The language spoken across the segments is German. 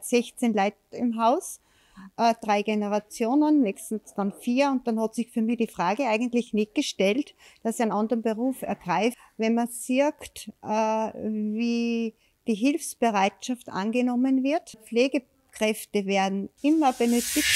16 Leute im Haus, 3 Generationen, nächstens dann 4. Und dann hat sich für mich die Frage eigentlich nicht gestellt, dass ich einen anderen Beruf ergreife. Wenn man sieht, wie die Hilfsbereitschaft angenommen wird, Pflegekräfte werden immer benötigt.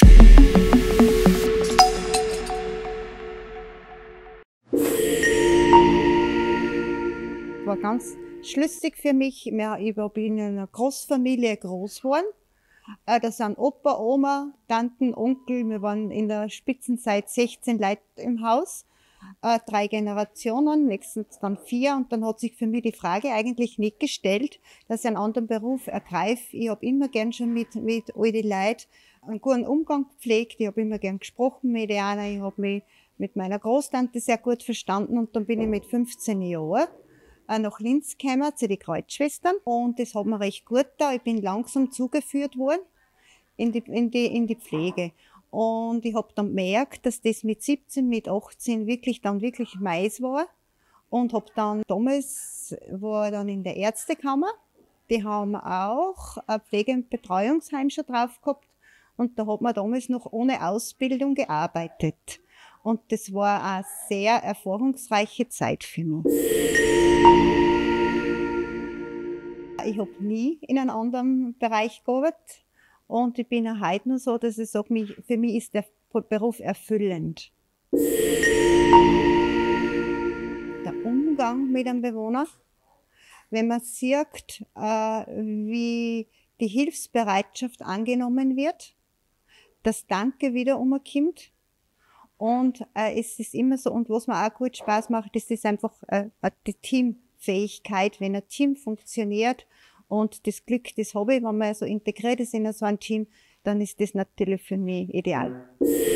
War ganz schlüssig für mich. Ich bin in einer Großfamilie groß geworden. Da sind Opa, Oma, Tanten, Onkel. Wir waren in der Spitzenzeit 16 Leute im Haus, 3 Generationen, nächstens dann 4. Und dann hat sich für mich die Frage eigentlich nicht gestellt, dass ich einen anderen Beruf ergreife. Ich habe immer gern schon mit all den Leuten einen guten Umgang gepflegt. Ich habe immer gern gesprochen mit ihnen. Ich habe mich mit meiner Großtante sehr gut verstanden. Und dann bin ich mit 15 Jahren nach Linz gekommen, zu den Kreuzschwestern. Und das hat mir recht gut da. Ich bin langsam zugeführt worden in die Pflege. Und ich habe dann gemerkt, dass das mit 17, mit 18 wirklich meins war. Und habe dann, damals war ich dann in der Ärztekammer. Die haben auch ein Pflege- und Betreuungsheim schon drauf gehabt. Und da hat man damals noch ohne Ausbildung gearbeitet. Und das war eine sehr erfahrungsreiche Zeit für mich. Ich habe nie in einem anderen Bereich gearbeitet. Und ich bin auch heute noch so, dass ich sage, für mich ist der Beruf erfüllend. Der Umgang mit einem Bewohner, wenn man sieht, wie die Hilfsbereitschaft angenommen wird, das Danke wieder umkommt. Und es ist immer so, und was mir auch gut Spaß macht, das ist einfach die Teamfähigkeit, wenn ein Team funktioniert. Und das Glück, das habe ich, wenn man so integriert ist in so ein Team, dann ist das natürlich für mich ideal.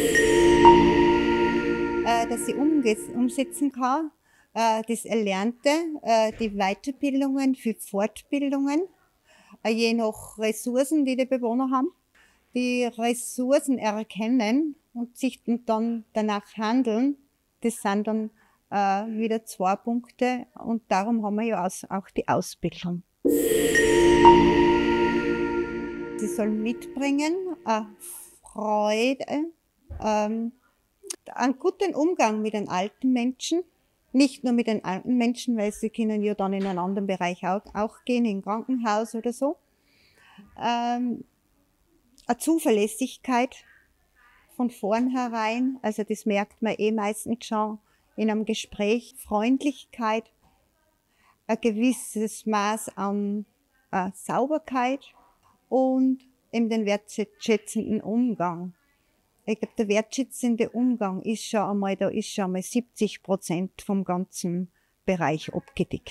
Dass ich umsetzen kann, das Erlernte, die Weiterbildungen für Fortbildungen, je nach Ressourcen, die Bewohner haben. Die Ressourcen erkennen und dann danach handeln, das sind dann wieder 2 Punkte. Und darum haben wir ja auch die Ausbildung. Sie sollen mitbringen Freude, einen guten Umgang mit den alten Menschen. Nicht nur mit den alten Menschen, weil sie können ja dann in einen anderen Bereich auch gehen, in ein Krankenhaus oder so. Eine Zuverlässigkeit von vornherein, also das merkt man meistens schon in einem Gespräch. Freundlichkeit, ein gewisses Maß an Sauberkeit und eben den wertschätzenden Umgang. Ich glaube, der wertschätzende Umgang ist schon einmal 70% vom ganzen Bereich abgedeckt.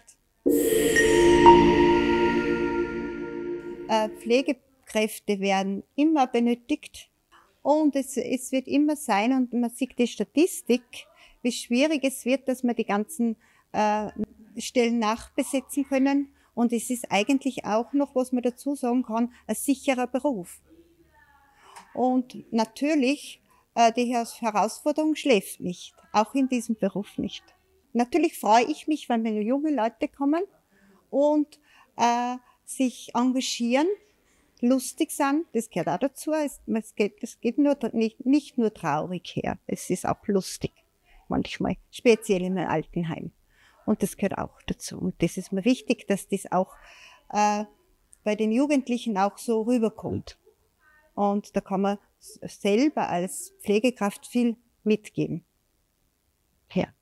Pflegekräfte werden immer benötigt und es wird immer sein, und man sieht die Statistik, wie schwierig es wird, dass wir die ganzen Stellen nachbesetzen können. Und es ist eigentlich auch noch, was man dazu sagen kann, ein sicherer Beruf. Und natürlich, die Herausforderung schläft nicht, auch in diesem Beruf nicht. Natürlich freue ich mich, wenn mir junge Leute kommen und sich engagieren, lustig sind, das gehört auch dazu. Es geht nicht nur traurig her, es ist auch lustig, manchmal, speziell in einem Altenheim. Und das gehört auch dazu. Und das ist mir wichtig, dass das auch bei den Jugendlichen auch so rüberkommt. Und da kann man selber als Pflegekraft viel mitgeben. Ja.